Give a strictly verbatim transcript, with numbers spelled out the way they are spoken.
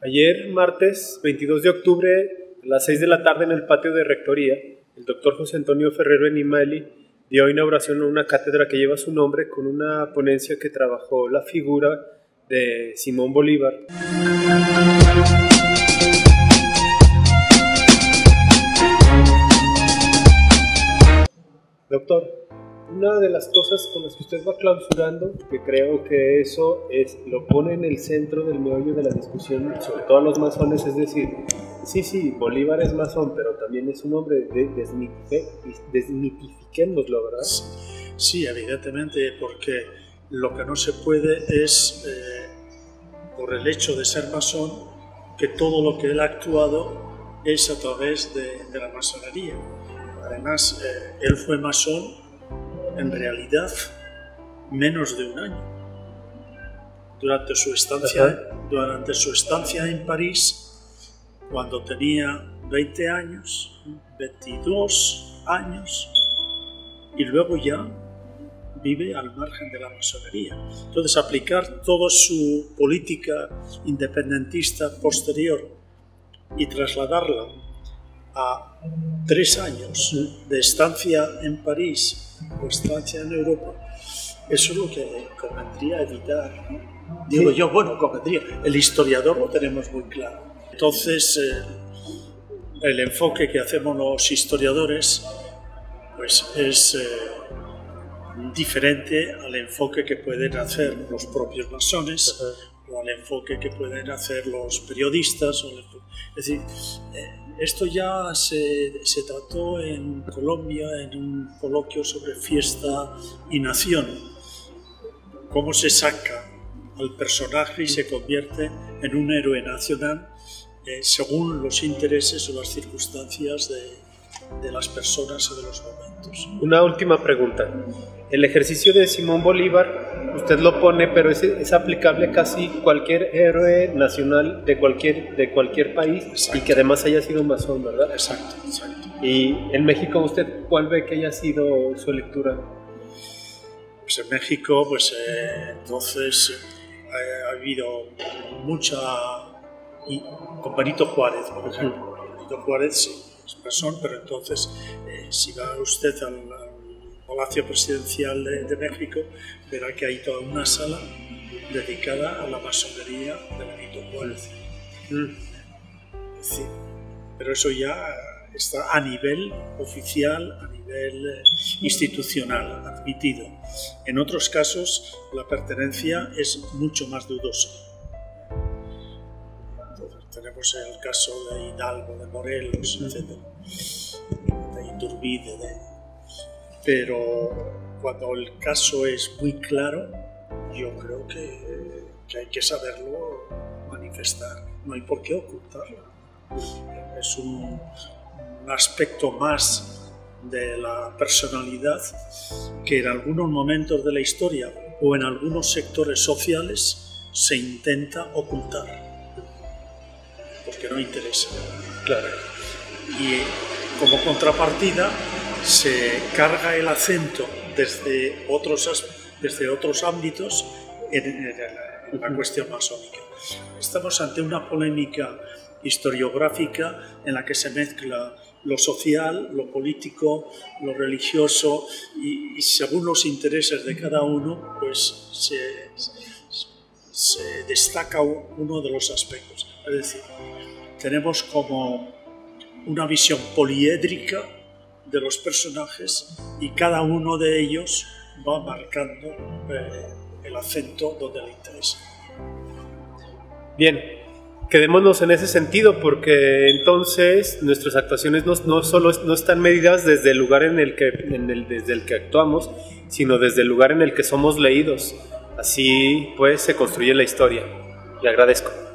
Ayer, martes veintidós de octubre, a las seis de la tarde en el patio de Rectoría, el doctor José Antonio Ferrer Benimeli dio inauguración a una cátedra que lleva su nombre con una ponencia que trabajó la figura de Simón Bolívar. Doctor, una de las cosas con las que usted va clausurando, que creo que eso es, lo pone en el centro del meollo de la discusión, sobre todo a los masones, es decir, sí, sí, Bolívar es masón, pero también es un hombre, de, desmitifique, desmitifiquémoslo, ¿verdad? Sí, sí, evidentemente, porque lo que no se puede es, eh, por el hecho de ser masón, que todo lo que él ha actuado es a través de, de la masonería. Además, eh, él fue masón en realidad menos de un año. Durante su estancia, durante su estancia en París, cuando tenía veinte años, veintidós años, y luego ya vive al margen de la masonería. Entonces, aplicar toda su política independentista posterior y trasladarla a tres años de estancia en París o estancia en Europa, eso es lo que convendría evitar, ¿no? Digo yo, bueno, convendría. El historiador lo tenemos muy claro. Entonces, eh, el enfoque que hacemos los historiadores pues es eh, diferente al enfoque que pueden hacer los propios masones o al enfoque que pueden hacer los periodistas. O el, es decir, eh, esto ya se, se trató en Colombia en un coloquio sobre fiesta y nación. Cómo se saca al personaje y se convierte en un héroe nacional eh, según los intereses o las circunstancias de, de las personas o de los momentos. Una última pregunta. El ejercicio de Simón Bolívar, usted lo pone, pero es, es aplicable casi cualquier héroe nacional de cualquier, de cualquier país. Exacto. Y que además haya sido masón, ¿verdad? Exacto, exacto. Y en México, ¿usted cuál ve que haya sido su lectura? Pues en México, pues eh, entonces eh, ha habido mucha... Y con Benito Juárez, por ejemplo. Uh-huh. Benito Juárez sí, es masón, pero entonces eh, si va usted al, al Palacio Presidencial de, de México, verá que hay toda una sala dedicada a la masonería de Benito Juárez. Uh-huh. Es decir, pero eso ya está a nivel oficial, a nivel eh, institucional, admitido. En otros casos, la pertenencia es mucho más dudosa. Entonces, tenemos el caso de Hidalgo, de Morelos, etcétera, de Iturbide. De... Pero cuando el caso es muy claro, yo creo que, que hay que saberlo manifestar. No hay por qué ocultarlo. Es un, un aspecto más de la personalidad que en algunos momentos de la historia o en algunos sectores sociales se intenta ocultar porque no interesa. Claro. Y como contrapartida se carga el acento desde otros, desde otros ámbitos en, en, la, en la cuestión masónica. Estamos ante una polémica historiográfica en la que se mezcla lo social, lo político, lo religioso y, y según los intereses de cada uno pues se, se destaca uno de los aspectos. Es decir, tenemos como una visión poliédrica de los personajes y cada uno de ellos va marcando eh, el acento donde le interesa. Bien, quedémonos en ese sentido porque entonces nuestras actuaciones no, no solo no están medidas desde el lugar en el que, en el, desde el que actuamos, sino desde el lugar en el que somos leídos. Así pues se construye la historia. Le agradezco.